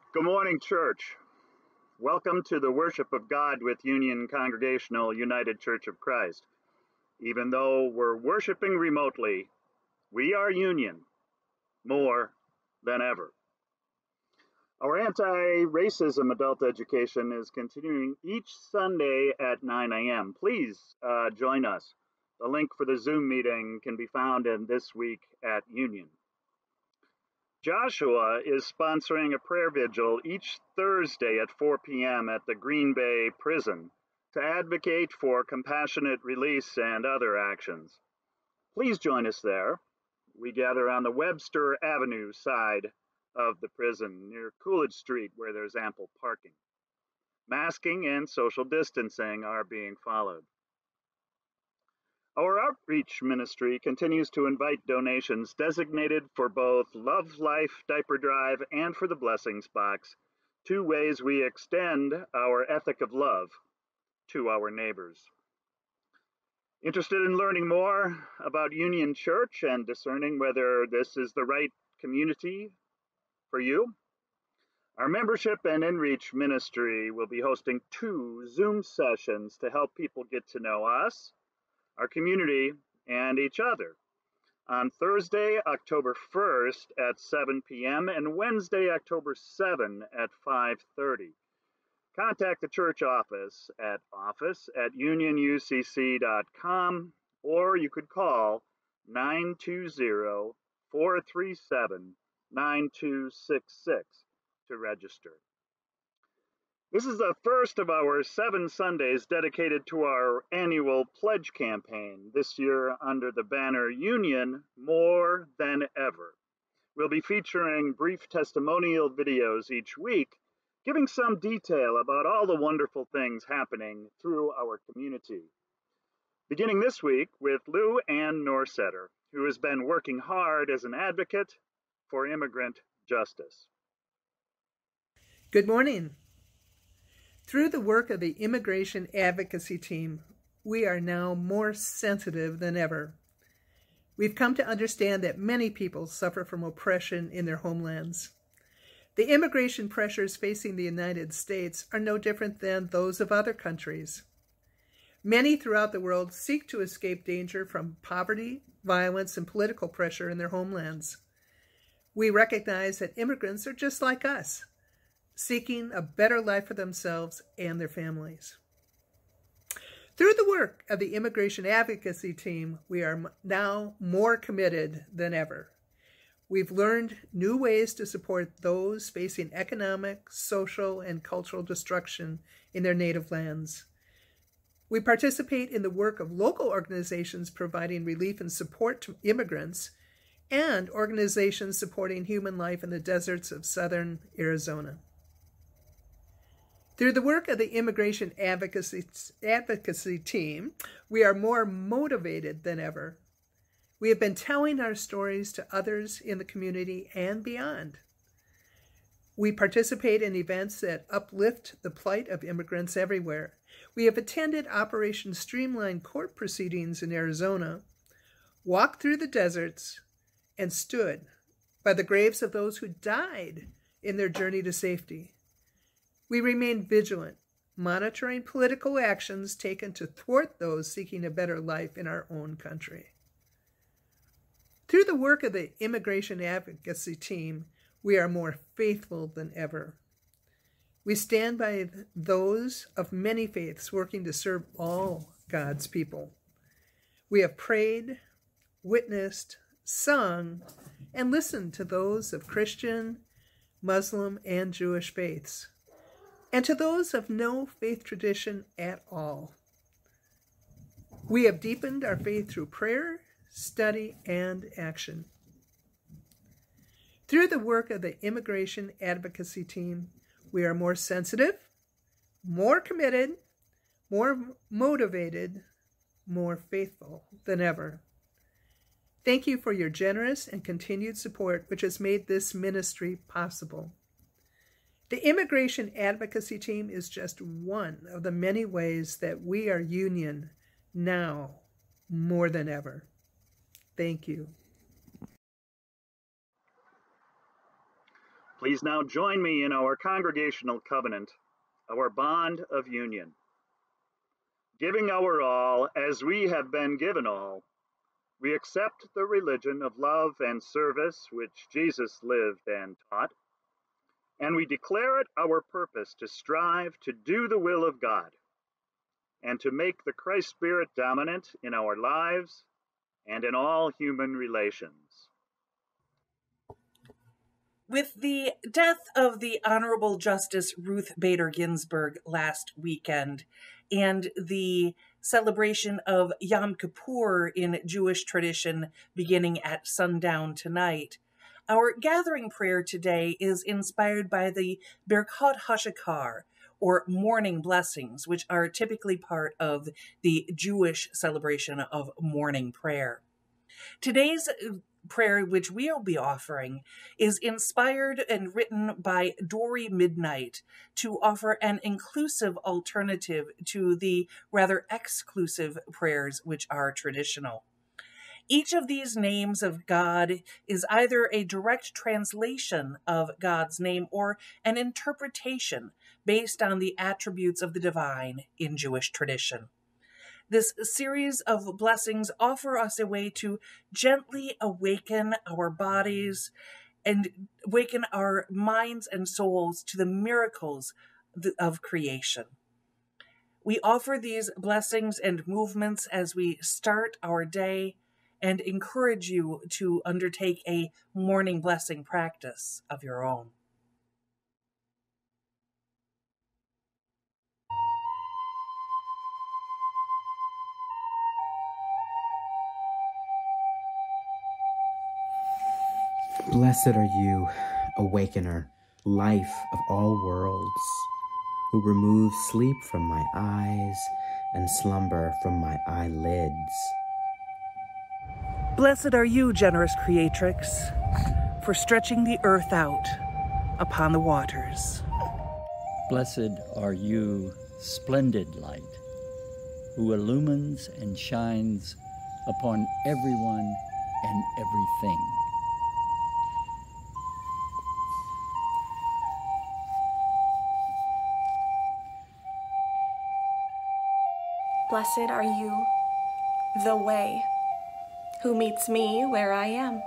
Good morning, church. Welcome to the worship of God with Union Congregational United Church of Christ. Even though we're worshiping remotely, we are Union more than ever. Our anti-racism adult education is continuing each Sunday at 9 a.m. Please join us. The link for the Zoom meeting can be found in This Week at Union. Joshua is sponsoring a prayer vigil each Thursday at 4 p.m. at the Green Bay Prison to advocate for compassionate release and other actions. Please join us there. We gather on the Webster Avenue side of the prison near Coolidge Street, where there's ample parking. Masking and social distancing are being followed. Our outreach ministry continues to invite donations designated for both Love Life Diaper Drive and for the Blessings Box, two ways we extend our ethic of love to our neighbors. Interested in learning more about Union Church and discerning whether this is the right community for you? Our membership and InReach ministry will be hosting 2 Zoom sessions to help people get to know us, our community, and each other on Thursday, October 1st at 7 p.m. and Wednesday, October 7 at 5:30. Contact the church office at office@unionucc.com, or you could call 920-437-9266 to register. This is the first of our 7 Sundays dedicated to our annual pledge campaign, this year under the banner Union More Than Ever. We'll be featuring brief testimonial videos each week, giving some detail about all the wonderful things happening through our community. Beginning this week with Lou Ann Norsetter, who has been working hard as an advocate for immigrant justice. Good morning. Through the work of the Immigration Advocacy Team, we are now more sensitive than ever. We've come to understand that many people suffer from oppression in their homelands. The immigration pressures facing the United States are no different than those of other countries. Many throughout the world seek to escape danger from poverty, violence, and political pressure in their homelands. We recognize that immigrants are just like us, seeking a better life for themselves and their families. Through the work of the Immigration Advocacy Team, we are now more committed than ever. We've learned new ways to support those facing economic, social, and cultural destruction in their native lands. We participate in the work of local organizations providing relief and support to immigrants and organizations supporting human life in the deserts of southern Arizona. Through the work of the Immigration Advocacy Team, we are more motivated than ever. We have been telling our stories to others in the community and beyond. We participate in events that uplift the plight of immigrants everywhere. We have attended Operation Streamline court proceedings in Arizona, walked through the deserts, and stood by the graves of those who died in their journey to safety. We remain vigilant, monitoring political actions taken to thwart those seeking a better life in our own country. Through the work of the Immigration Advocacy Team, we are more faithful than ever. We stand by those of many faiths working to serve all God's people. We have prayed, witnessed, sung, and listened to those of Christian, Muslim, and Jewish faiths, and to those of no faith tradition at all. We have deepened our faith through prayer, study, and action. Through the work of the Immigration Advocacy Team, we are more sensitive, more committed, more motivated, more faithful than ever. Thank you for your generous and continued support, which has made this ministry possible. The Immigration Advocacy Team is just one of the many ways that we are Union now more than ever. Thank you. Please now join me in our congregational covenant, our bond of union. Giving our all as we have been given all, we accept the religion of love and service which Jesus lived and taught, and we declare it our purpose to strive to do the will of God and to make the Christ Spirit dominant in our lives and in all human relations. With the death of the Honorable Justice Ruth Bader Ginsburg last weekend and the celebration of Yom Kippur in Jewish tradition beginning at sundown tonight, our gathering prayer today is inspired by the Birkot HaShachar, or morning blessings, which are typically part of the Jewish celebration of morning prayer. Today's prayer, which we'll be offering, is inspired and written by Dory Midnight to offer an inclusive alternative to the rather exclusive prayers which are traditional. Each of these names of God is either a direct translation of God's name or an interpretation based on the attributes of the divine in Jewish tradition. This series of blessings offer us a way to gently awaken our bodies and awaken our minds and souls to the miracles of creation. We offer these blessings and movements as we start our day and encourage you to undertake a morning blessing practice of your own. Blessed are you, Awakener, life of all worlds, who removes sleep from my eyes and slumber from my eyelids. Blessed are you, generous Creatrix, for stretching the earth out upon the waters. Blessed are you, splendid light, who illumines and shines upon everyone and everything. Blessed are you, the way, who meets me where I am.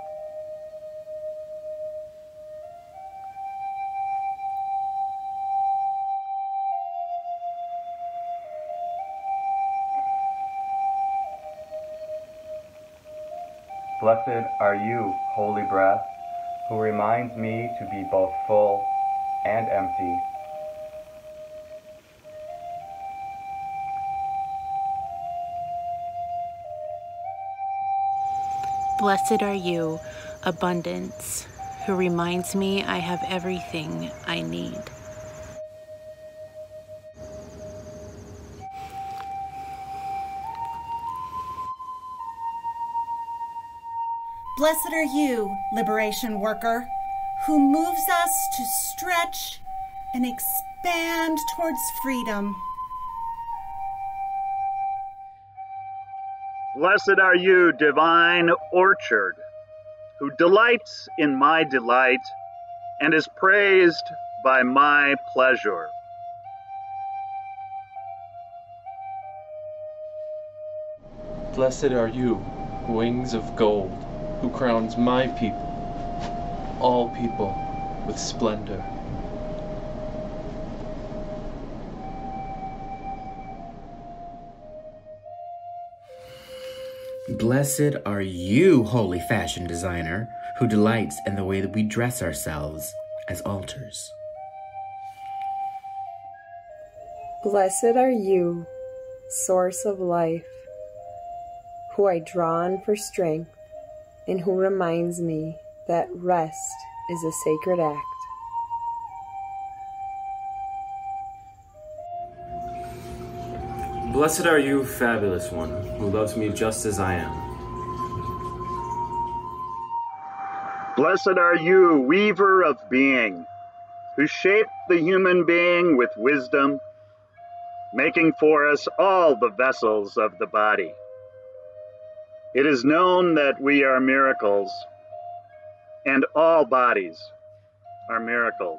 Blessed are you, holy breath, who reminds me to be both full and empty. Blessed are you, abundance, who reminds me I have everything I need. Blessed are you, liberation worker, who moves us to stretch and expand towards freedom. Blessed are you, divine orchard, who delights in my delight and is praised by my pleasure. Blessed are you, wings of gold, who crowns my people, all people, with splendor. Blessed are you, holy fashion designer, who delights in the way that we dress ourselves as altars. Blessed are you, source of life, who I draw on for strength, and who reminds me that rest is a sacred act. Blessed are you, fabulous one, who loves me just as I am. Blessed are you, weaver of being, who shaped the human being with wisdom, making for us all the vessels of the body. It is known that we are miracles, and all bodies are miracles.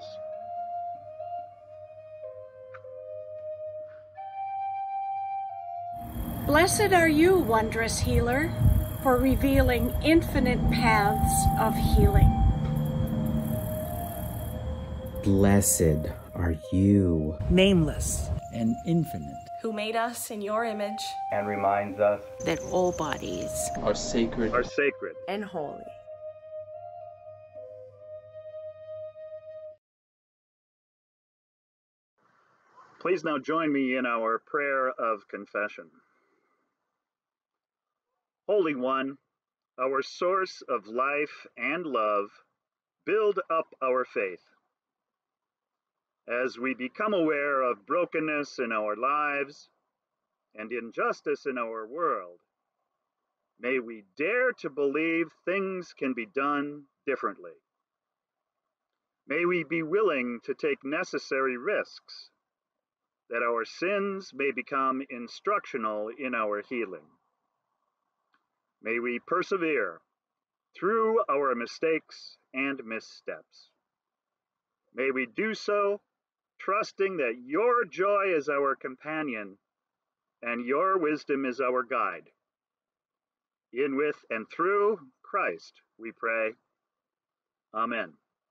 Blessed are you, wondrous healer, for revealing infinite paths of healing. Blessed are you, nameless and infinite, who made us in your image and reminds us that all bodies are sacred, and holy. Please now join me in our prayer of confession. Holy One, our source of life and love, build up our faith. As we become aware of brokenness in our lives and injustice in our world, may we dare to believe things can be done differently. May we be willing to take necessary risks, that our sins may become instructional in our healing. May we persevere through our mistakes and missteps. May we do so trusting that your joy is our companion and your wisdom is our guide. In, with, and through Christ, we pray. Amen.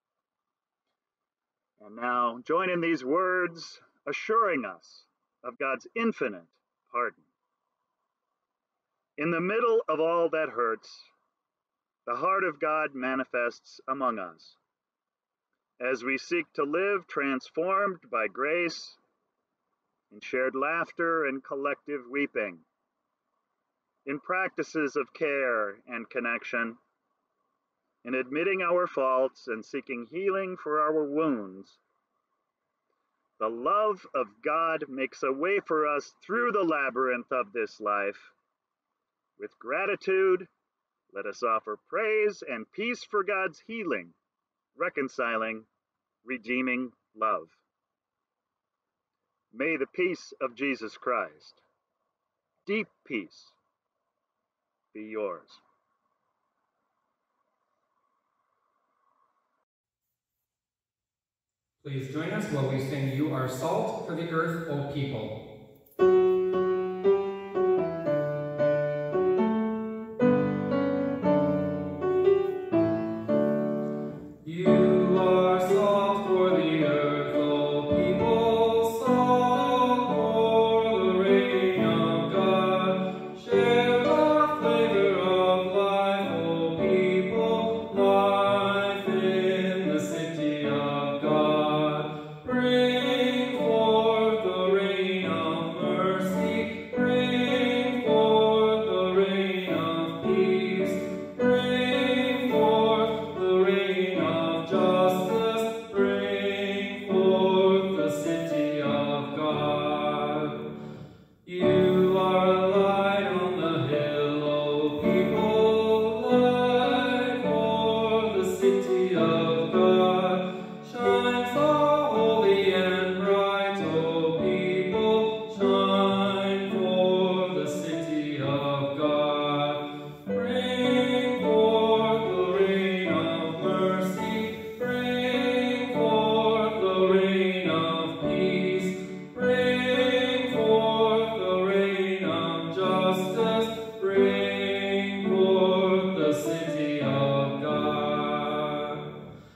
And now join in these words assuring us of God's infinite pardon. In the middle of all that hurts, the heart of God manifests among us. As we seek to live transformed by grace, in shared laughter and collective weeping, in practices of care and connection, in admitting our faults and seeking healing for our wounds, the love of God makes a way for us through the labyrinth of this life. With gratitude, let us offer praise and peace for God's healing, reconciling, redeeming love. May the peace of Jesus Christ, deep peace, be yours. Please join us while we sing You Are Salt for the Earth, O People. You are salt for the earth, O people, salt for the rain of God. Share the flavor of life, O people, life in the city of God. Bring forth the rain of mercy, bring forth the rain of peace, bring forth the rain of justice, bring forth the city of God. You are a light on the hill, O people, light for the city of God. Shine so holy and bright, O people, shine for the city of God. Bring forth the rain of mercy, bring forth the rain of peace, bring forth the rain of justice, bring forth the city of God.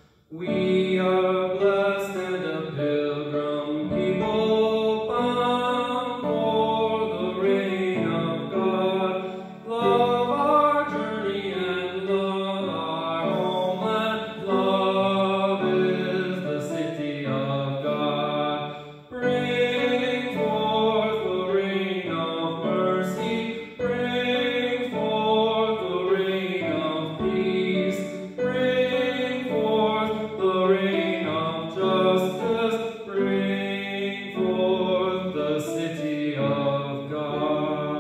We are blessed and a pilgrim people, bound for the reign of God. Love our journey and love our homeland. Love is the city of God. Bring forth the rain of mercy, bring forth the rain of peace, bring forth the rain of justice, bring forth the city of God.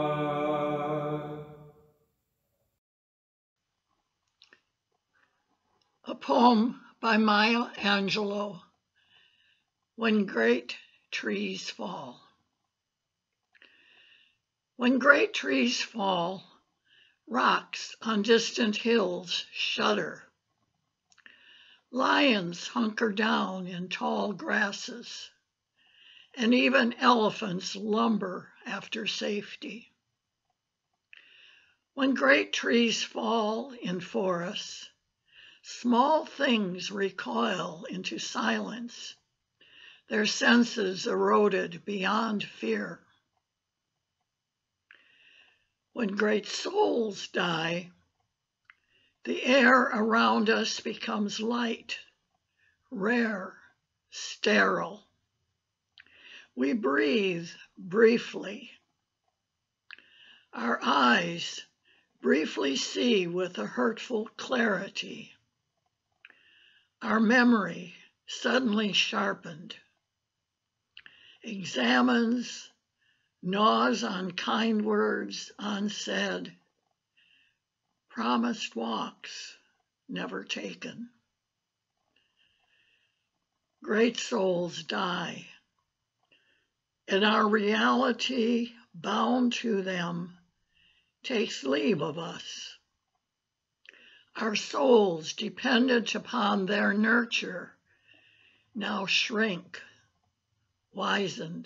A poem by Maya Angelou, When Great Trees Fall. When great trees fall, rocks on distant hills shudder. Lions hunker down in tall grasses, and even elephants lumber after safety. When great trees fall in forests, small things recoil into silence, their senses eroded beyond fear. When great souls die, the air around us becomes light, rare, sterile. We breathe briefly. Our eyes briefly see with a hurtful clarity. Our memory, suddenly sharpened, examines, gnaws on kind words unsaid, promised walks never taken. Great souls die, and our reality, bound to them, takes leave of us. Our souls, dependent upon their nurture, now shrink, wizened.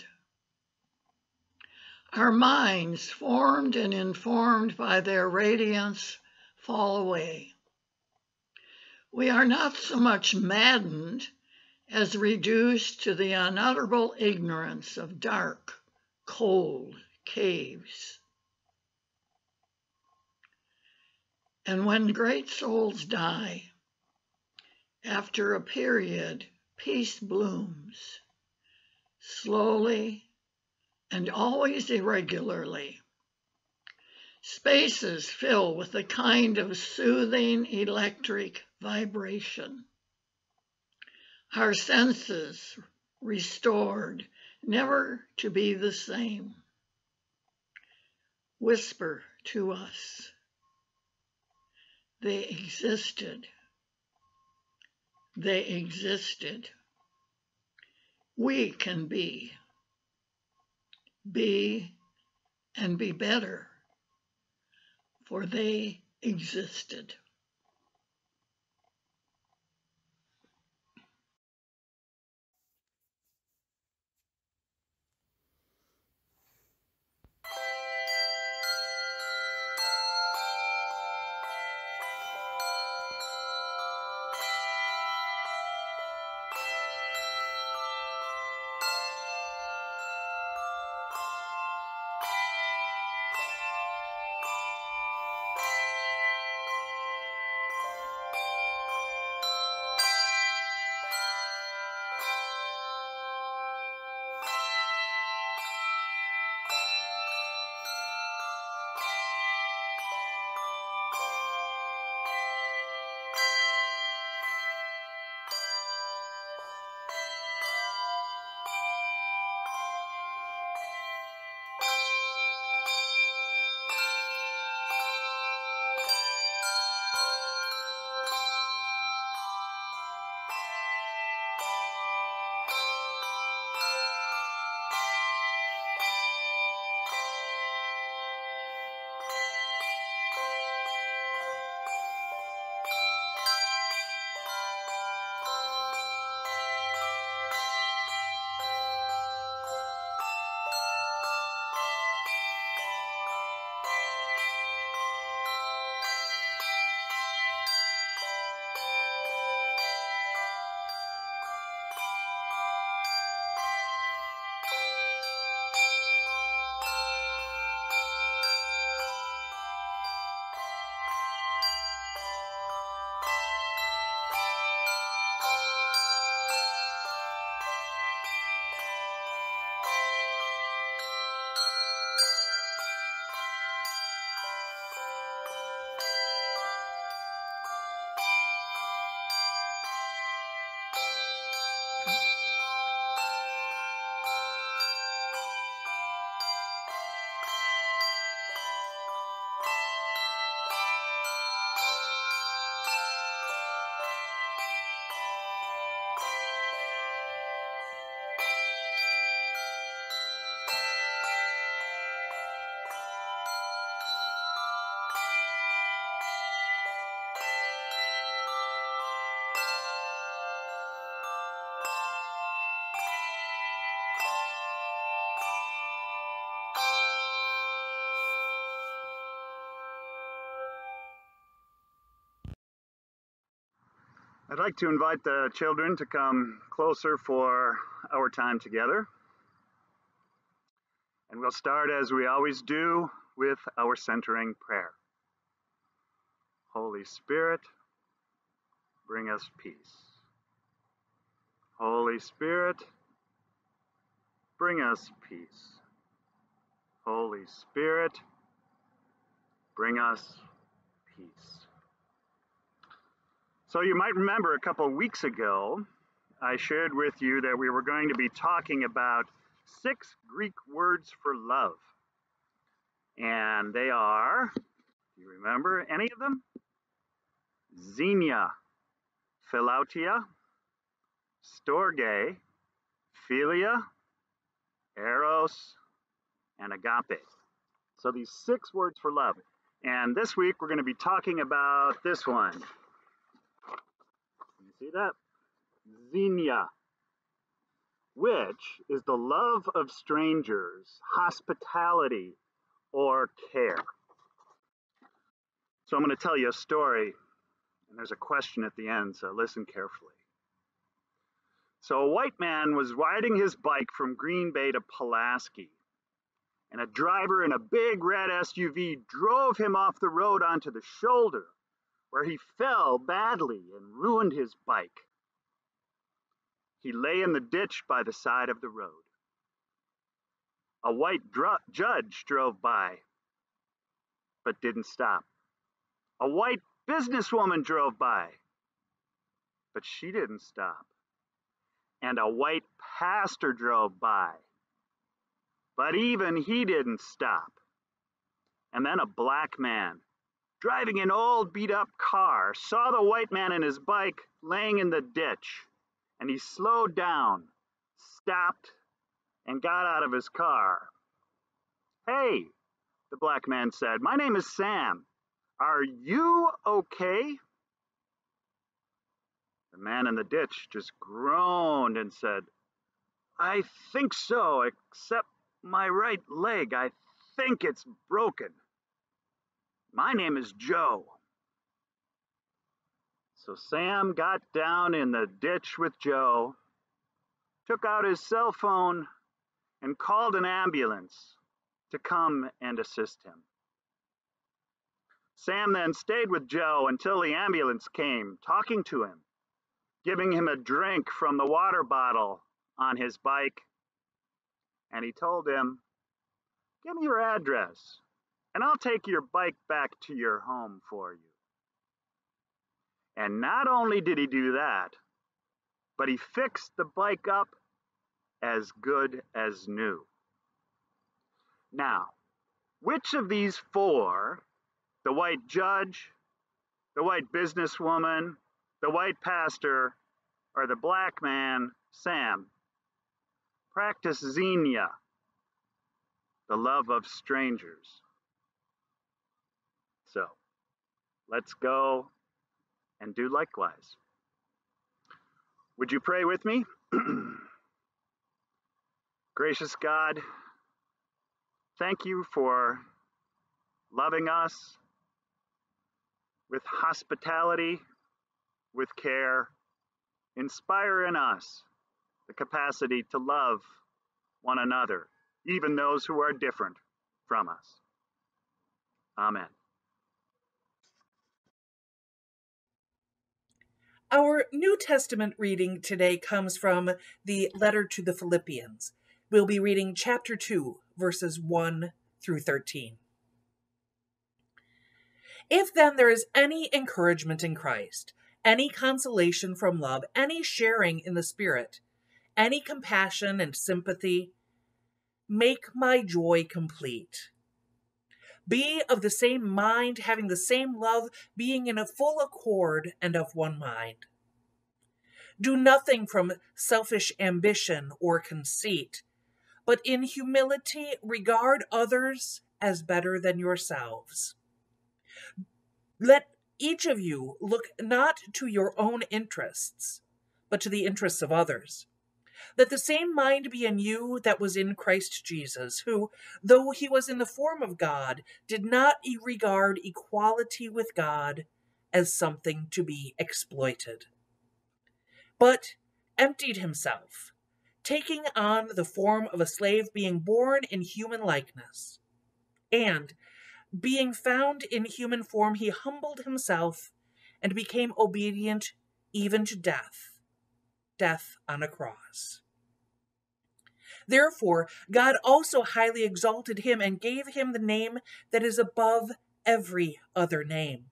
Our minds, formed and informed by their radiance, fall away. We are not so much maddened as reduced to the unutterable ignorance of dark, cold caves. And when great souls die, after a period, peace blooms, slowly and always irregularly. Spaces fill with a kind of soothing electric vibration. Our senses restored, never to be the same, whisper to us. They existed. They existed. We can be and be better, for they existed. I'd like to invite the children to come closer for our time together. And we'll start, as we always do, with our centering prayer. Holy Spirit, bring us peace. Holy Spirit, bring us peace. Holy Spirit, bring us peace. So you might remember a couple weeks ago, I shared with you that we were going to be talking about 6 Greek words for love. And they are, do you remember any of them? Xenia, Philautia, Storge, Philia, Eros, and Agape. So these 6 words for love. And this week we're going to be talking about this one. Can you see that? Xenia, which is the love of strangers, hospitality, or care. So I'm going to tell you a story, and there's a question at the end, so listen carefully. So a white man was riding his bike from Green Bay to Pulaski, and a driver in a big red SUV drove him off the road onto the shoulder, where he fell badly and ruined his bike. He lay in the ditch by the side of the road. A white judge drove by, but didn't stop. A white businesswoman drove by, but she didn't stop. And a white pastor drove by, but even he didn't stop. And then a black man, driving an old beat-up car, saw the white man and his bike laying in the ditch, and he slowed down, stopped, and got out of his car. "Hey," the black man said, "my name is Sam. Are you okay?" The man in the ditch just groaned and said, "I think so, except my right leg. I think it's broken. My name is Joe." So Sam got down in the ditch with Joe, took out his cell phone, and called an ambulance to come and assist him. Sam then stayed with Joe until the ambulance came, talking to him, giving him a drink from the water bottle on his bike. And he told him, "Give me your address, and I'll take your bike back to your home for you." And not only did he do that, but he fixed the bike up as good as new. Now, which of these 4, the white judge, the white businesswoman, the white pastor, or the black man, Sam, practice xenia, the love of strangers? So, let's go and do likewise. Would you pray with me? Gracious God, thank you for loving us with hospitality, with care. Inspire in us the capacity to love one another, even those who are different from us. Amen. Our New Testament reading today comes from the letter to the Philippians. We'll be reading chapter 2, verses 1 through 13. If then there is any encouragement in Christ, any consolation from love, any sharing in the Spirit, any compassion and sympathy, make my joy complete. Be of the same mind, having the same love, being in a full accord and of one mind. Do nothing from selfish ambition or conceit, but in humility regard others as better than yourselves. Let each of you look not to your own interests, but to the interests of others. Let the same mind be in you that was in Christ Jesus, who, though he was in the form of God, did not regard equality with God as something to be exploited, but emptied himself, taking on the form of a slave, being born in human likeness. And, being found in human form, he humbled himself and became obedient even to death, death on a cross. Therefore, God also highly exalted him and gave him the name that is above every other name,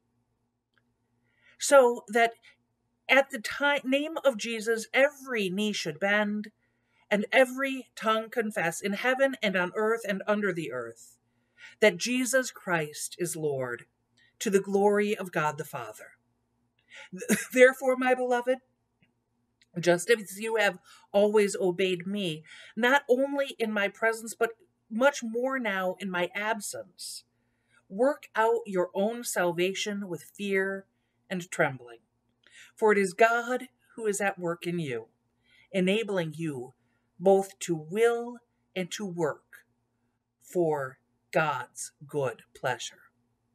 so that at the name of Jesus every knee should bend, and every tongue confess in heaven and on earth and under the earth, that Jesus Christ is Lord, to the glory of God the Father. Therefore, my beloved, just as you have always obeyed me, not only in my presence, but much more now in my absence, work out your own salvation with fear and trembling. For it is God who is at work in you, enabling you both to will and to work for God's good pleasure.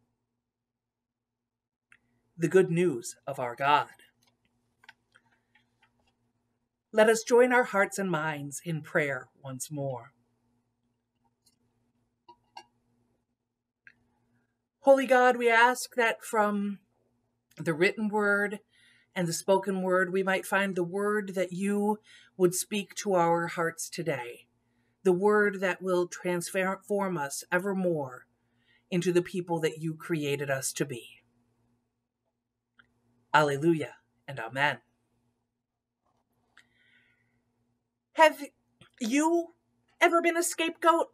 The good news of our God. Let us join our hearts and minds in prayer once more. Holy God, we ask that from the written word and the spoken word, we might find the word that you would speak to our hearts today, the word that will transform us evermore into the people that you created us to be. Alleluia and amen. Have you ever been a scapegoat?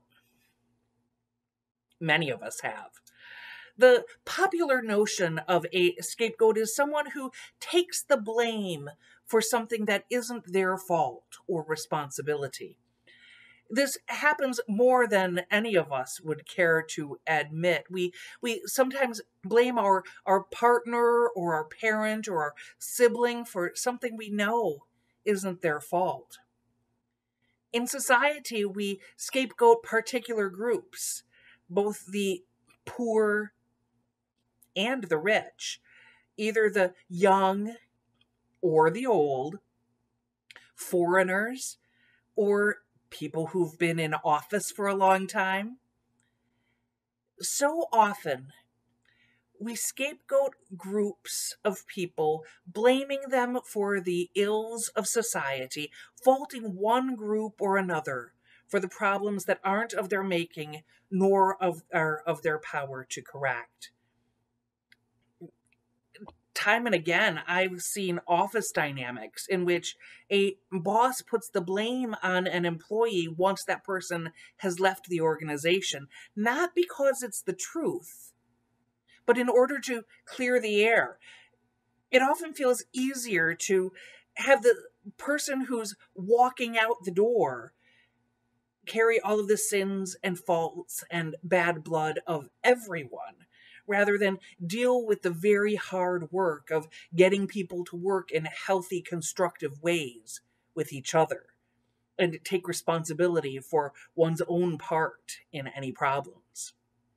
Many of us have. The popular notion of a scapegoat is someone who takes the blame for something that isn't their fault or responsibility. This happens more than any of us would care to admit. We sometimes blame our partner or our parent or our sibling for something we know isn't their fault. In society, we scapegoat particular groups, both the poor and the rich, either the young or the old, foreigners or people who've been in office for a long time. So often, we scapegoat groups of people, blaming them for the ills of society, faulting one group or another for the problems that aren't of their making, nor are of their power to correct. Time and again, I've seen office dynamics in which a boss puts the blame on an employee once that person has left the organization, not because it's the truth, but in order to clear the air. It often feels easier to have the person who's walking out the door carry all of the sins and faults and bad blood of everyone, rather than deal with the very hard work of getting people to work in healthy, constructive ways with each other and take responsibility for one's own part in any problems.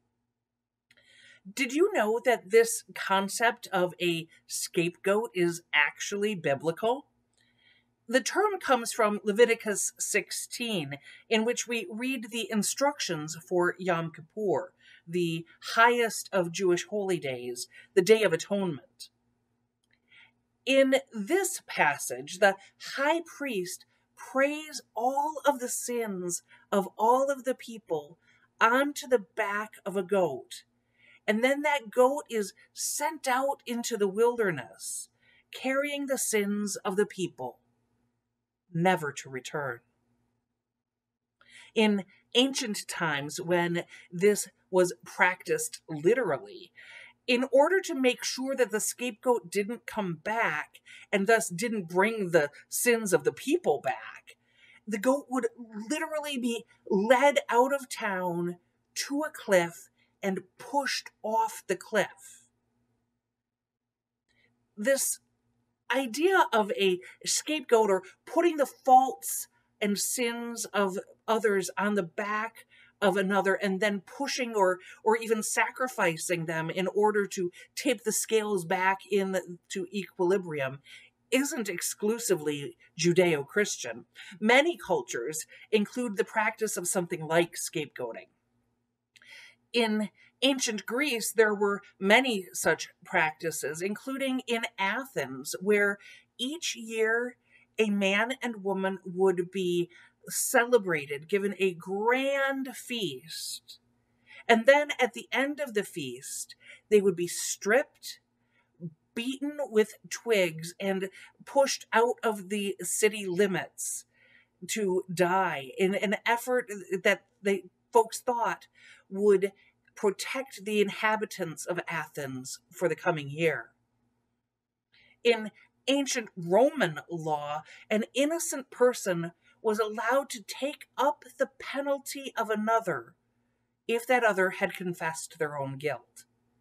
Did you know that this concept of a scapegoat is actually biblical? The term comes from Leviticus 16, in which we read the instructions for Yom Kippur, the highest of Jewish holy days, the Day of Atonement. In this passage, the high priest prays all of the sins of all of the people onto the back of a goat, and then that goat is sent out into the wilderness, carrying the sins of the people, never to return. In ancient times, when this was practiced literally, in order to make sure that the scapegoat didn't come back and thus didn't bring the sins of the people back, the goat would literally be led out of town to a cliff and pushed off the cliff. This idea of a scapegoat, or putting the faults and sins of others on the back of another and then pushing or even sacrificing them in order to tip the scales back into equilibrium, isn't exclusively Judeo-Christian. Many cultures include the practice of something like scapegoating. In ancient Greece, there were many such practices, including in Athens, where each year a man and woman would be celebrated, given a grand feast. And then at the end of the feast, they would be stripped, beaten with twigs, and pushed out of the city limits to die in an effort that folks thought would protect the inhabitants of Athens for the coming year. In ancient Roman law, an innocent person was allowed to take up the penalty of another if that other had confessed their own guilt.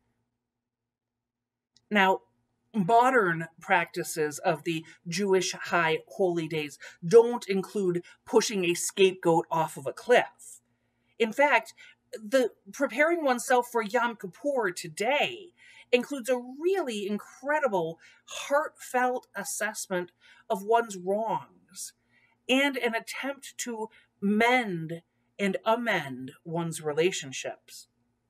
Now, modern practices of the Jewish high holy days don't include pushing a scapegoat off of a cliff. In fact, the preparing oneself for Yom Kippur today includes a really incredible, heartfelt assessment of one's wrongs and an attempt to mend and amend one's relationships.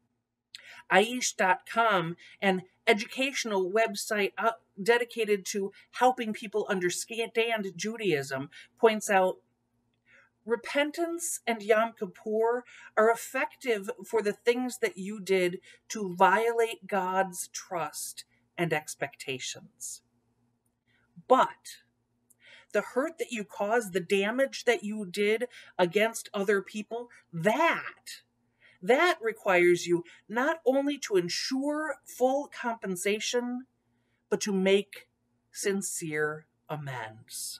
Aish.com, an educational website dedicated to helping people understand Judaism, points out, repentance and Yom Kippur are effective for the things that you did to violate God's trust and expectations. But the hurt that you caused, the damage that you did against other people, that requires you not only to ensure full compensation, but to make sincere amends.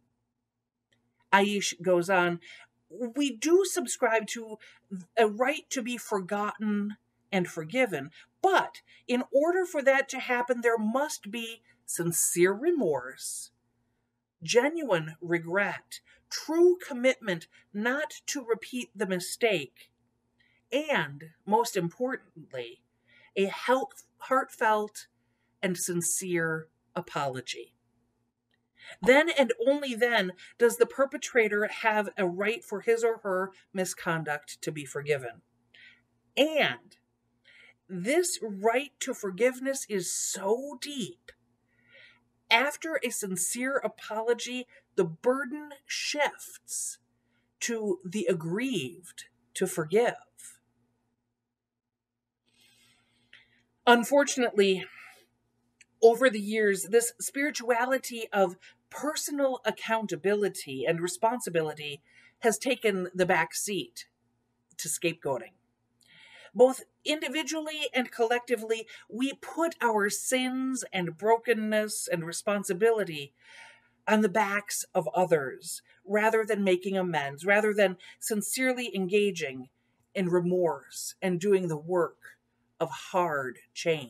Aish goes on, we do subscribe to a right to be forgotten and forgiven, but in order for that to happen, there must be sincere remorse, genuine regret, true commitment not to repeat the mistake, and, most importantly, a heartfelt and sincere apology. Then and only then does the perpetrator have a right for his or her misconduct to be forgiven. And this right to forgiveness is so deep. After a sincere apology, the burden shifts to the aggrieved to forgive. Unfortunately, over the years, this spirituality of personal accountability and responsibility has taken the back seat to scapegoating. Both individually and collectively, we put our sins and brokenness and responsibility on the backs of others, rather than making amends, rather than sincerely engaging in remorse and doing the work of hard change.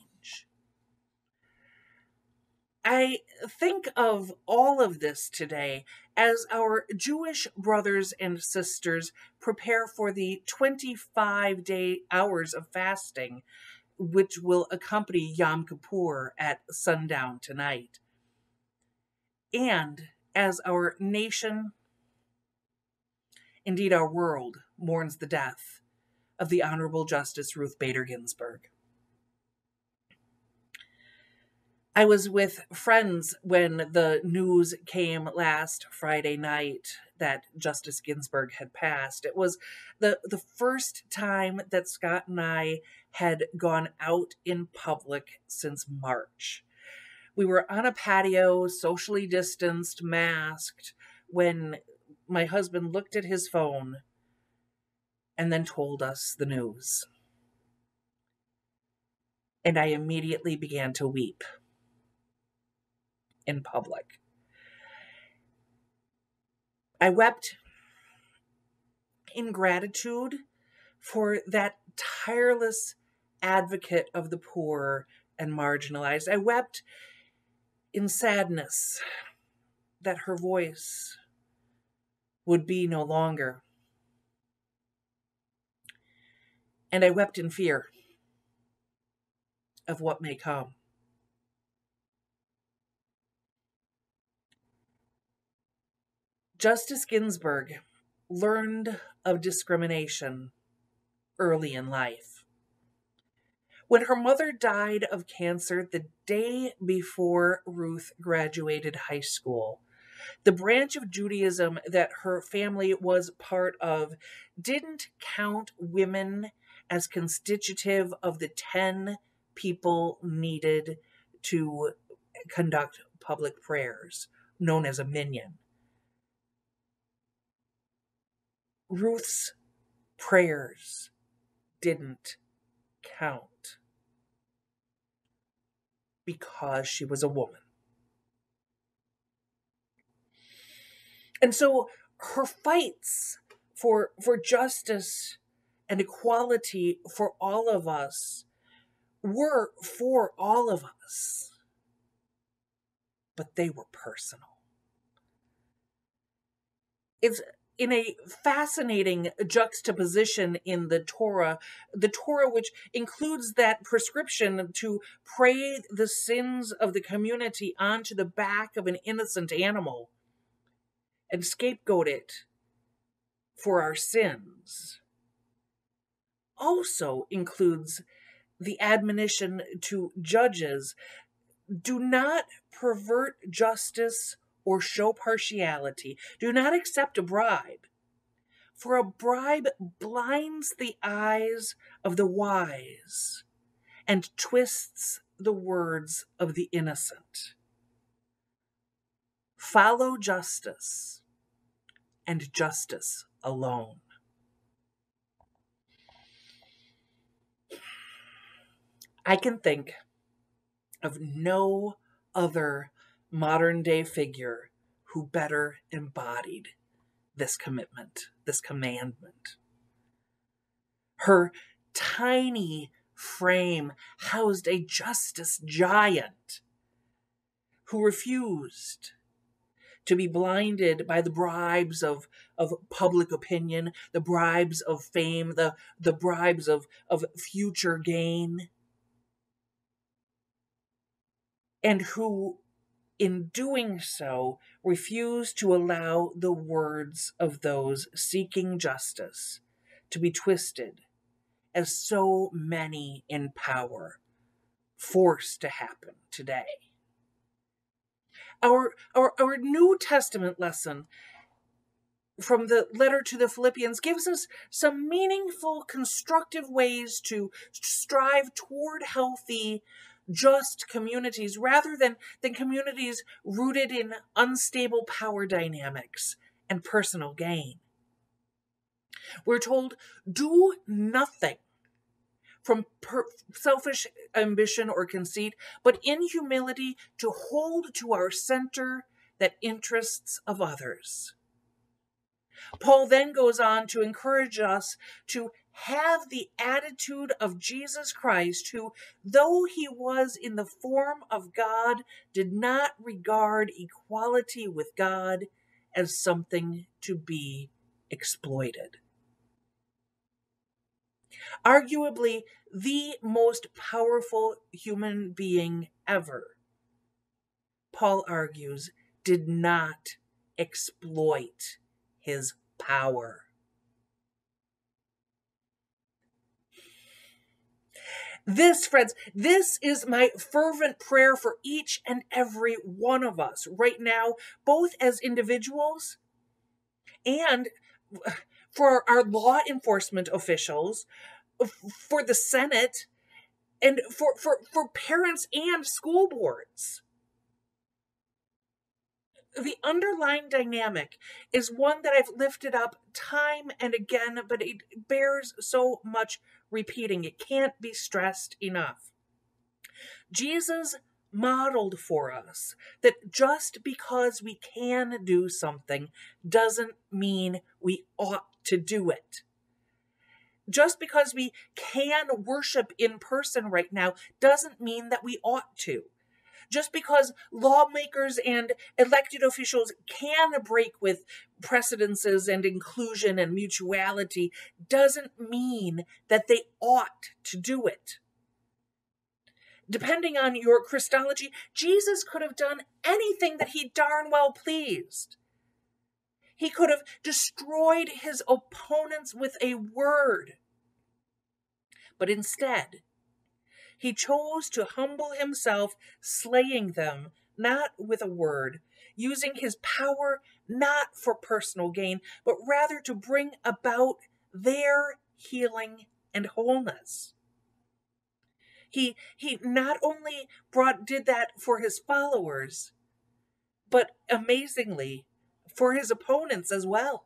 I think of all of this today as our Jewish brothers and sisters prepare for the 25 hours of fasting, which will accompany Yom Kippur at sundown tonight. And as our nation, indeed our world, mourns the death of the Honorable Justice Ruth Bader Ginsburg. I was with friends when the news came last Friday night that Justice Ginsburg had passed. It was the first time that Scott and I had gone out in public since March. We were on a patio, socially distanced, masked, when my husband looked at his phone and then told us the news. And I immediately began to weep in public. I wept in gratitude for that tireless advocate of the poor and marginalized. I wept in sadness that her voice would be no longer. And I wept in fear of what may come. Justice Ginsburg learned of discrimination early in life. When her mother died of cancer the day before Ruth graduated high school, the branch of Judaism that her family was part of didn't count women as constitutive of the 10 people needed to conduct public prayers, known as a minyan. Ruth's prayers didn't count because she was a woman. And so her fights for justice and equality for all of us were for all of us, but they were personal. It's in a fascinating juxtaposition in the Torah which includes that prescription to pray the sins of the community onto the back of an innocent animal and scapegoat it for our sins, also includes the admonition to judges: do not pervert justice or show partiality. Do not accept a bribe, for a bribe blinds the eyes of the wise and twists the words of the innocent. Follow justice, and justice alone. I can think of no other modern day figure who better embodied this commitment, this commandment. Her tiny frame housed a justice giant who refused to be blinded by the bribes of public opinion, the bribes of fame, the bribes of future gain, and who, in doing so, refused to allow the words of those seeking justice to be twisted, as so many in power force to happen today. Our New Testament lesson from the letter to the Philippians gives us some meaningful, constructive ways to strive toward healthy, just communities rather than communities rooted in unstable power dynamics and personal gain. We're told, do nothing from selfish ambition or conceit, but in humility to hold to our center the interests of others. Paul then goes on to encourage us to have the attitude of Jesus Christ, who, though he was in the form of God, did not regard equality with God as something to be exploited. Arguably, the most powerful human being ever, Paul argues, did not exploit his power. This, friends, this is my fervent prayer for each and every one of us right now, both as individuals and for our law enforcement officials, for the Senate, and for parents and school boards. The underlying dynamic is one that I've lifted up time and again, but it bears so much repeating. It can't be stressed enough. Jesus modeled for us that just because we can do something doesn't mean we ought to do it. Just because we can worship in person right now doesn't mean that we ought to. Just because lawmakers and elected officials can break with precedences and inclusion and mutuality doesn't mean that they ought to do it. Depending on your Christology, Jesus could have done anything that he darn well pleased. He could have destroyed his opponents with a word. But instead, he chose to humble himself, slaying them, not with a word, using his power not for personal gain, but rather to bring about their healing and wholeness. He not only did that for his followers, but amazingly, for his opponents as well.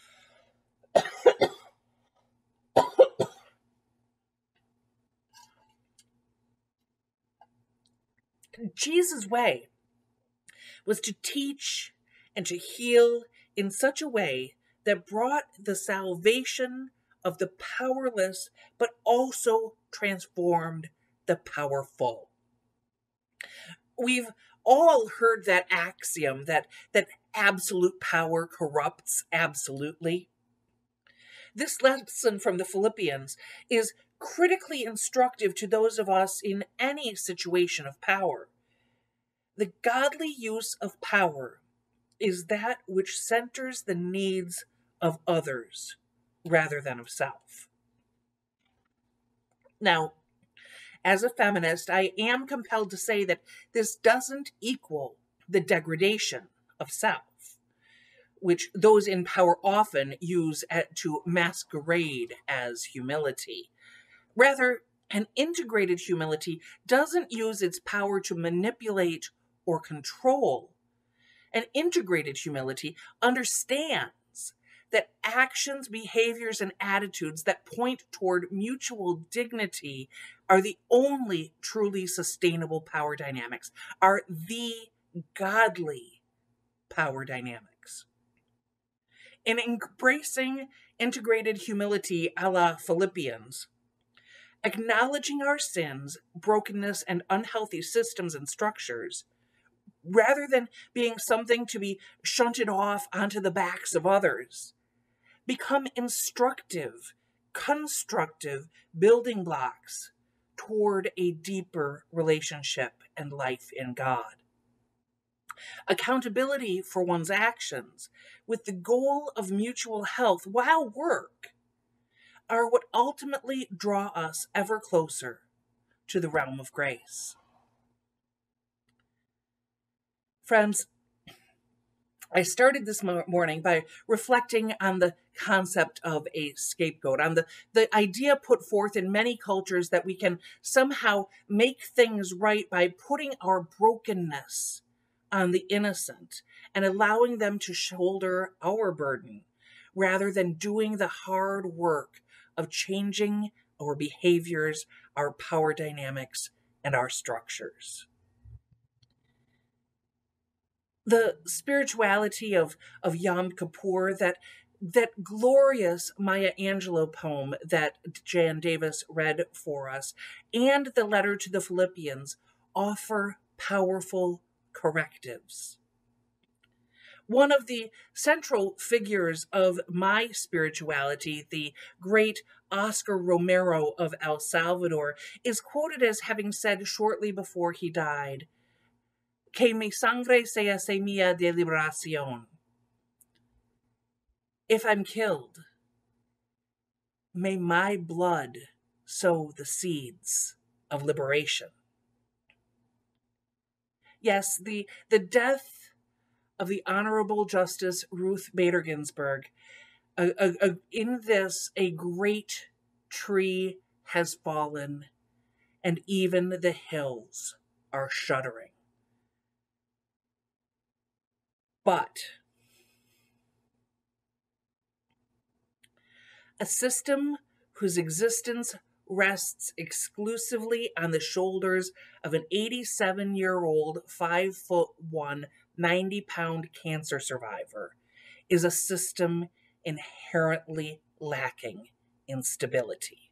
Jesus' way was to teach and to heal in such a way that brought the salvation of the powerless, but also transformed the powerful. We've all heard that axiom that absolute power corrupts absolutely. This lesson from the Philippians is critically instructive to those of us in any situation of power. The godly use of power is that which centers the needs of others rather than of self. Now, as a feminist, I am compelled to say that this doesn't equal the degradation of self, which those in power often use to masquerade as humility. Rather, an integrated humility doesn't use its power to manipulate or control. An integrated humility understands that actions, behaviors, and attitudes that point toward mutual dignity are the only truly sustainable power dynamics, are the godly power dynamics. In embracing integrated humility a la Philippians, acknowledging our sins, brokenness, and unhealthy systems and structures, rather than being something to be shunted off onto the backs of others, become instructive, constructive building blocks toward a deeper relationship and life in God. Accountability for one's actions with the goal of mutual health while work are what ultimately draw us ever closer to the realm of grace. Friends, I started this morning by reflecting on the concept of a scapegoat, on the idea put forth in many cultures that we can somehow make things right by putting our brokenness on the innocent and allowing them to shoulder our burden, rather than doing the hard work of changing our behaviors, our power dynamics, and our structures. The spirituality of Yom Kippur, that glorious Maya Angelou poem that Jan Davis read for us, and the letter to the Philippians offer powerful correctives. One of the central figures of my spirituality, the great Oscar Romero of El Salvador, is quoted as having said shortly before he died, "Que mi sangre sea semilla de liberación." If I'm killed, may my blood sow the seeds of liberation. Yes, the death of the Honorable Justice Ruth Bader Ginsburg, in this, a great tree has fallen, and even the hills are shuddering. But a system whose existence rests exclusively on the shoulders of an 87-year-old, 5'1", 90-pound cancer survivor is a system inherently lacking in stability.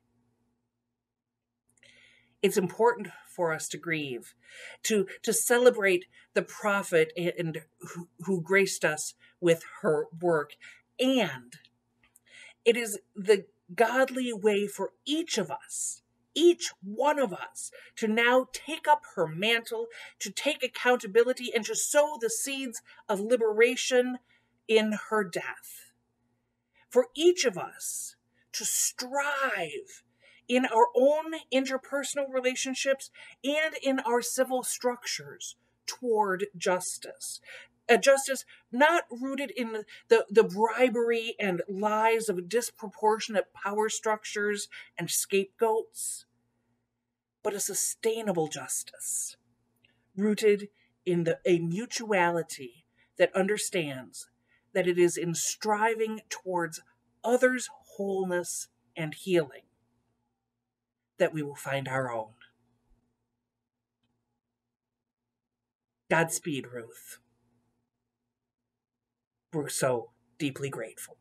It's important for us to grieve, to celebrate the prophet and who graced us with her work. And it is the godly way for each of us, each one of us, to now take up her mantle, to take accountability, and to sow the seeds of liberation in her death, for each of us to strive in our own interpersonal relationships and in our civil structures toward justice. A justice not rooted in the bribery and lies of disproportionate power structures and scapegoats, but a sustainable justice rooted in a mutuality that understands that it is in striving towards others' wholeness and healing that we will find our own. Godspeed, Ruth. We're so deeply grateful.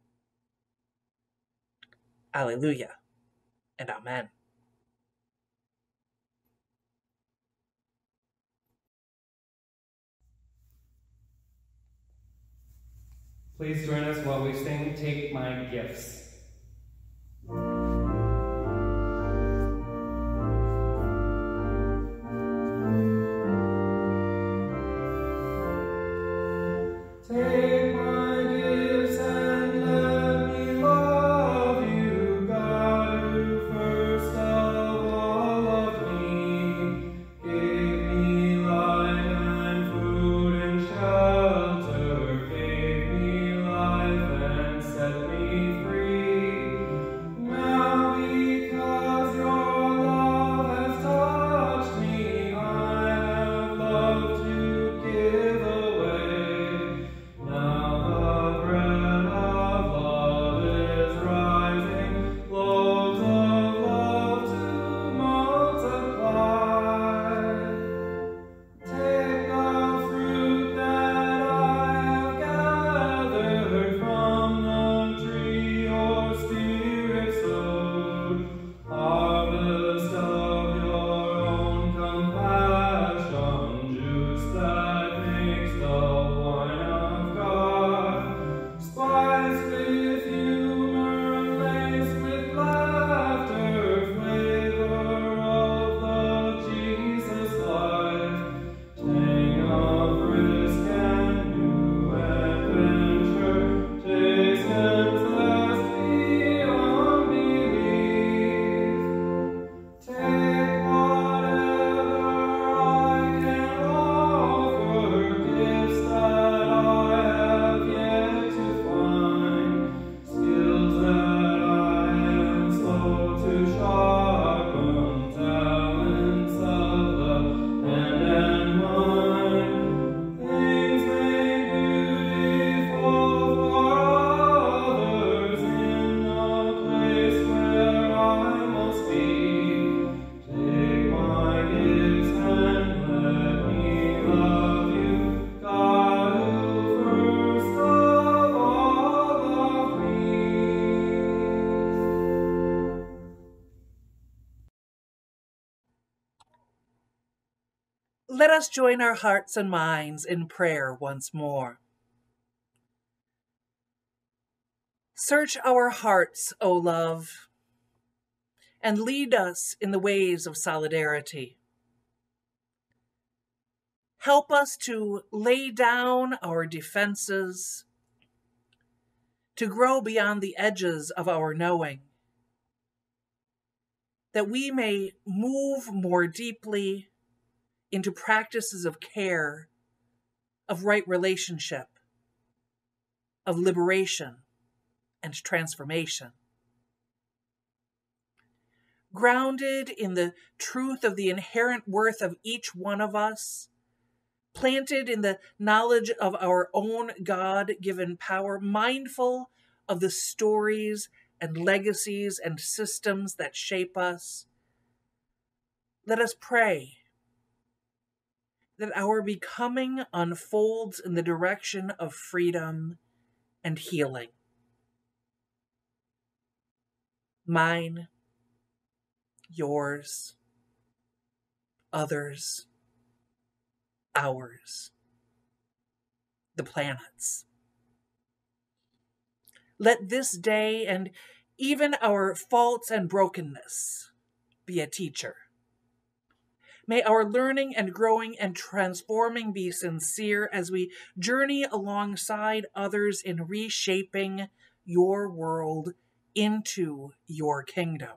Alleluia and amen. Please join us while we sing Take My Gifts. Take my gifts and let me love you, God, who first of all loved me, gave me light and food and shelter, gave me life and set me free. Now because your love has touched me, I have love to give away. Now the bread of love is rising, loaves of love to multiply. Take the fruit that I have gathered from the tree your Spirit sowed, harvest of your own compassion, juice that makes the wine of God, spiced with humor, laced with laughter, flavor of the Jesus life. Tang of risk and new adventure, taste and test beyond belief. Take whatever I can offer, gifts that I have yet to find, skills that I am slow to sharpen, talents of the hand and mind, things made beautiful for others in the place where I must be. Take my gifts and let me love you, God, who first of all loved me. Let us join our hearts and minds in prayer once more. Search our hearts, O love, and lead us in the ways of solidarity. Help us to lay down our defenses, to grow beyond the edges of our knowing, that we may move more deeply into practices of care, of right relationship, of liberation and transformation. Grounded in the truth of the inherent worth of each one of us, planted in the knowledge of our own God-given power, mindful of the stories and legacies and systems that shape us, let us pray that our becoming unfolds in the direction of freedom and healing. Mine, yours, others, ours, the planet's. Let this day and even our faults and brokenness be a teacher. May our learning and growing and transforming be sincere as we journey alongside others in reshaping your world into your kingdom.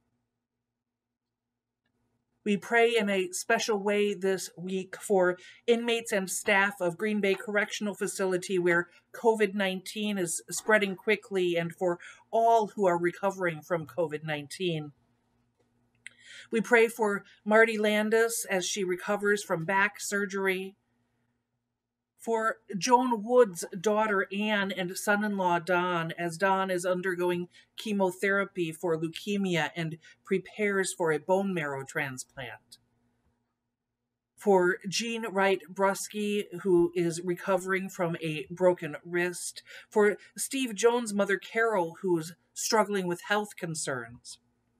We pray in a special way this week for inmates and staff of Green Bay Correctional Facility where COVID-19 is spreading quickly, and for all who are recovering from COVID-19. We pray for Marty Landis as she recovers from back surgery, for Joan Wood's daughter Anne and son-in-law Don as Don is undergoing chemotherapy for leukemia and prepares for a bone marrow transplant. For Jean Wright Brusky, who is recovering from a broken wrist. For Steve Jones' mother Carol, who's struggling with health concerns.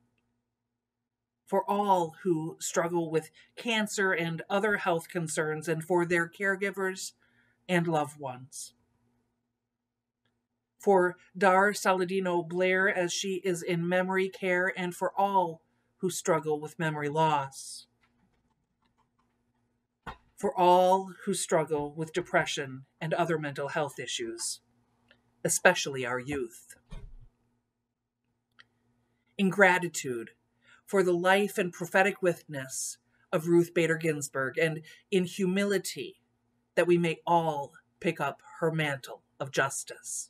For all who struggle with cancer and other health concerns, and for their caregivers and loved ones. For Dar Saladino Blair as she is in memory care, and for all who struggle with memory loss. For all who struggle with depression and other mental health issues, especially our youth. In gratitude for the life and prophetic witness of Ruth Bader Ginsburg, and in humility that we may all pick up her mantle of justice.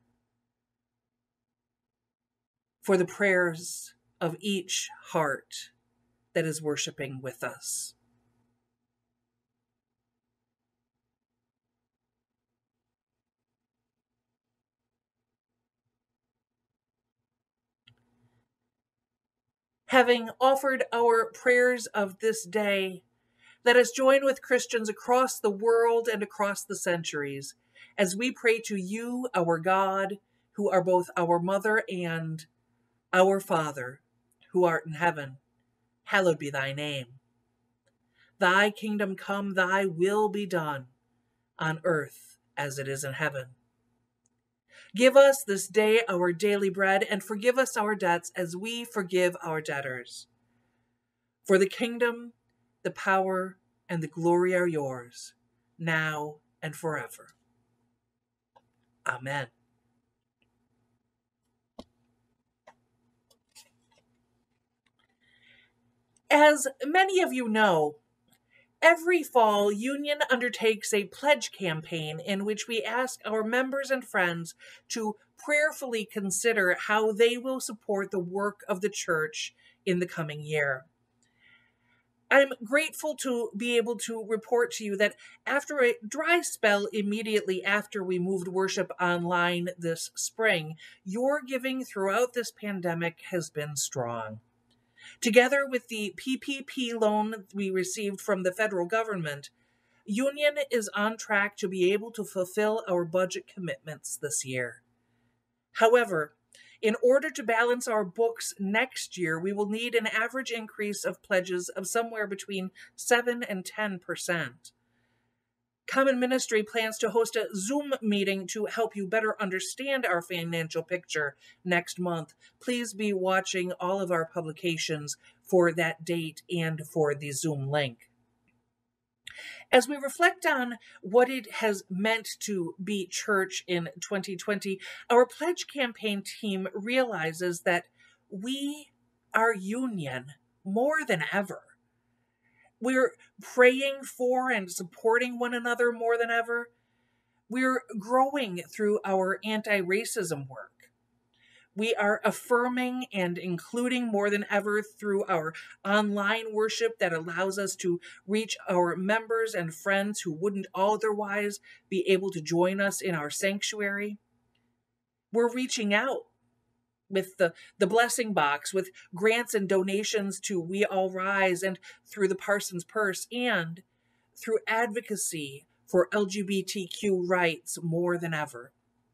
For the prayers of each heart that is worshiping with us. Having offered our prayers of this day, let us join with Christians across the world and across the centuries as we pray to you, our God, who are both our Mother and our Father, who art in heaven. Hallowed be thy name. Thy kingdom come, thy will be done, on earth as it is in heaven. Give us this day our daily bread, and forgive us our debts as we forgive our debtors. For the kingdom, the power, and the glory are yours, now and forever. Amen. As many of you know, every fall, Union undertakes a pledge campaign in which we ask our members and friends to prayerfully consider how they will support the work of the church in the coming year. I'm grateful to be able to report to you that after a dry spell immediately after we moved worship online this spring, your giving throughout this pandemic has been strong. Together with the PPP loan we received from the federal government, Union is on track to be able to fulfill our budget commitments this year. However, in order to balance our books next year, we will need an average increase of pledges of somewhere between 7 and 10%. Common Ministry plans to host a Zoom meeting to help you better understand our financial picture next month. Please be watching all of our publications for that date and for the Zoom link. As we reflect on what it has meant to be church in 2020, our pledge campaign team realizes that we are Union more than ever. We're praying for and supporting one another more than ever. We're growing through our anti-racism work. We are affirming and including more than ever through our online worship that allows us to reach our members and friends who wouldn't otherwise be able to join us in our sanctuary. We're reaching out with the blessing box, with grants and donations to We All Rise and through the Parsons Purse, and through advocacy for LGBTQ rights more than ever.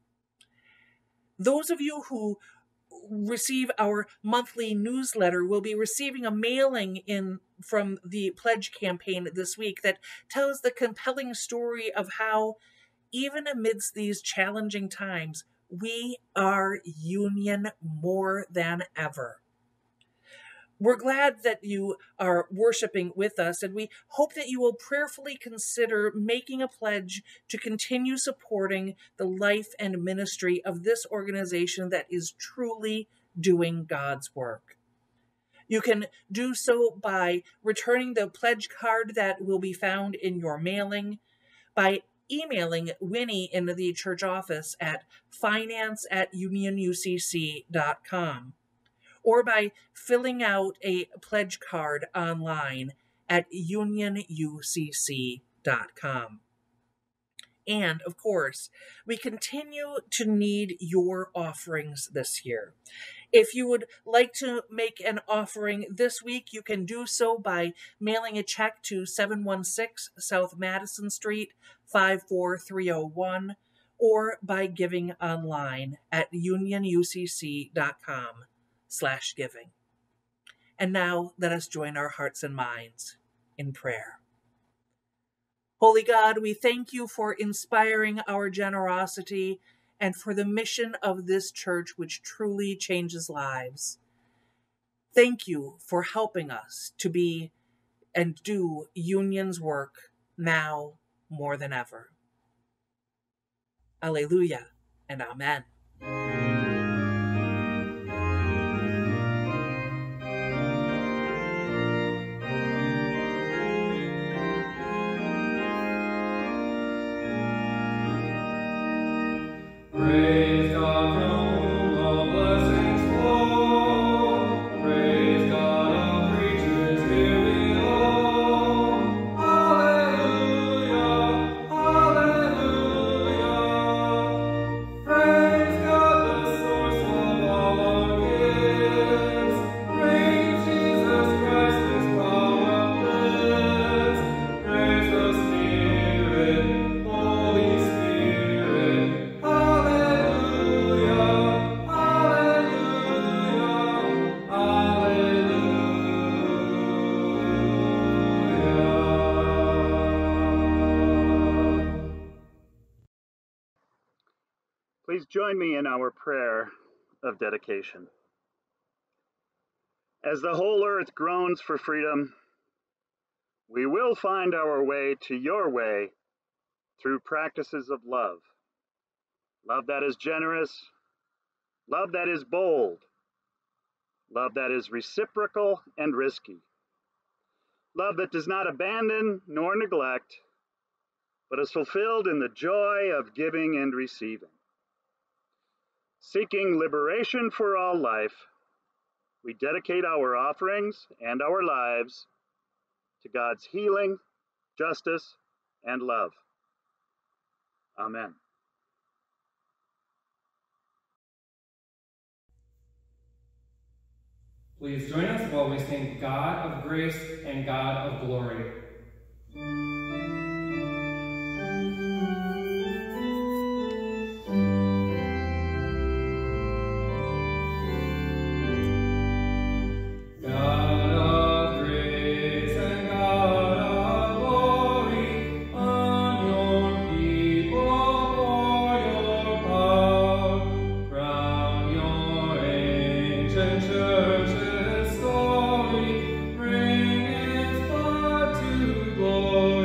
Those of you who receive our monthly newsletter will be receiving a mailing in from the pledge campaign this week that tells the compelling story of how, even amidst these challenging times, we are Union more than ever. We're glad that you are worshiping with us, and we hope that you will prayerfully consider making a pledge to continue supporting the life and ministry of this organization that is truly doing God's work. You can do so by returning the pledge card that will be found in your mailing, by emailing Winnie into the church office at finance@unionucc.com, or by filling out a pledge card online at unionucc.com. And, of course, we continue to need your offerings this year. If you would like to make an offering this week, you can do so by mailing a check to 716 South Madison Street, 54301, or by giving online at unionucc.com/giving. And now let us join our hearts and minds in prayer. Holy God, we thank you for inspiring our generosity and for the mission of this church, which truly changes lives. Thank you for helping us to be and do Union's work now more than ever. Alleluia and amen. Praise God from whom all blessings flow. Praise God of creatures here below. Hallelujah, hallelujah. Praise God, the source of all our gifts. Praise Jesus Christ, His power lives. Praise the Spirit, Holy Spirit. Hallelujah, hallelujah, hallelujah. Please join me in our prayer of dedication. As the whole earth groans for freedom, we will find our way to your way through practices of love. Love that is generous, love that is bold, love that is reciprocal and risky, love that does not abandon nor neglect, but is fulfilled in the joy of giving and receiving. Seeking liberation for all life, we dedicate our offerings and our lives to God's healing, justice, and love. Amen. Please join us while we sing God of Grace and God of Glory. God of grace and God of glory, on your people pour your power, crown your ancient church's story, bring its blood to glory.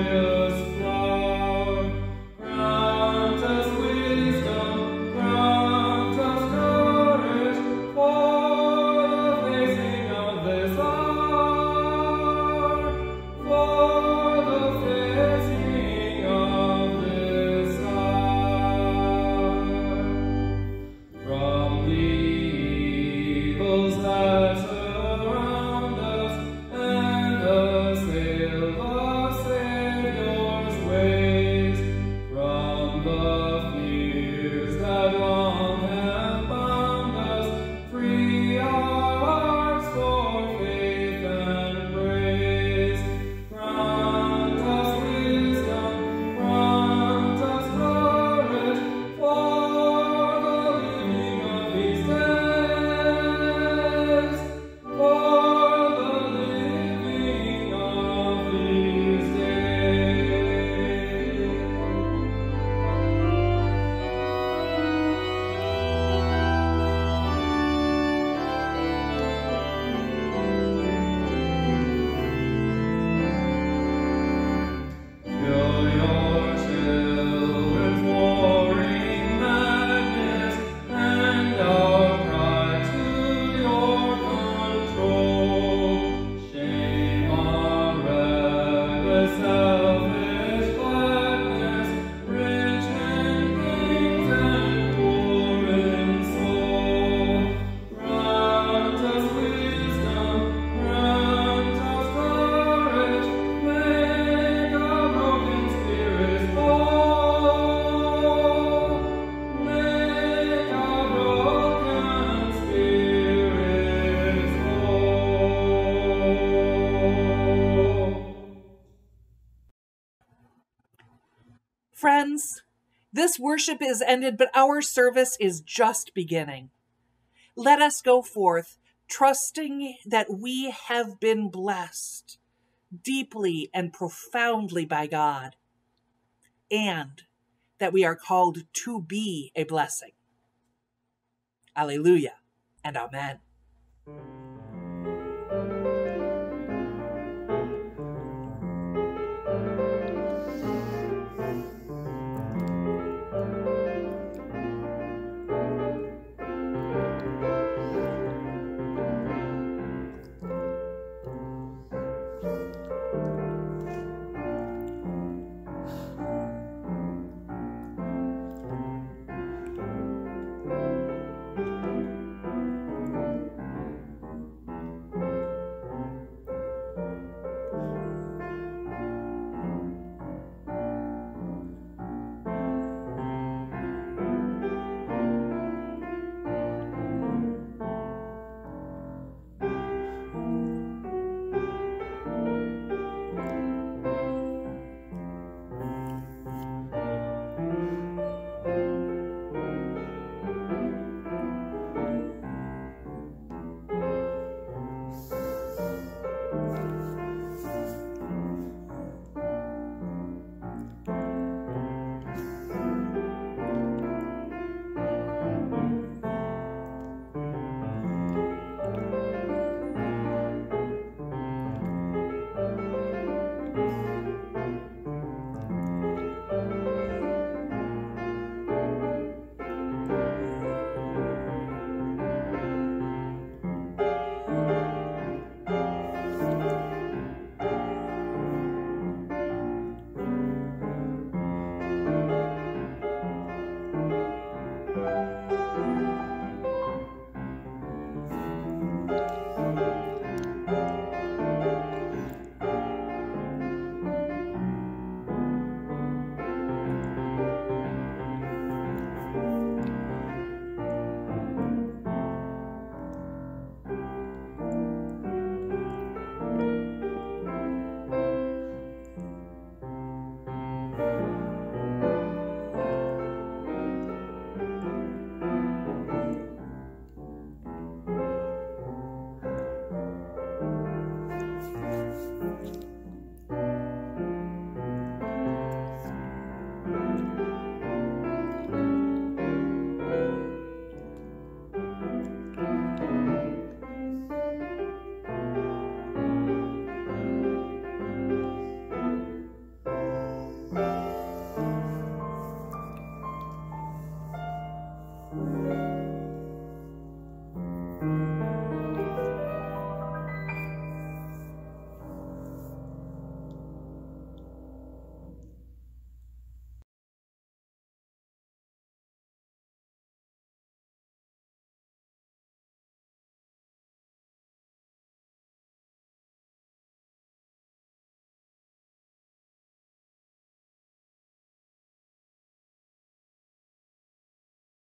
Friends, this worship is ended, but our service is just beginning. Let us go forth, trusting that we have been blessed deeply and profoundly by God, and that we are called to be a blessing. Alleluia and amen.